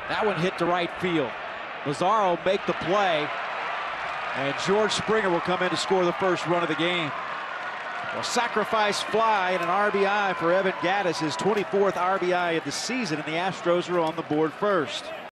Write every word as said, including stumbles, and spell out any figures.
That one hit to right field. Lazaro make the play, and George Springer will come in to score the first run of the game. A sacrifice fly and an R B I for Evan Gattis, his twenty-fourth R B I of the season, and the Astros are on the board first.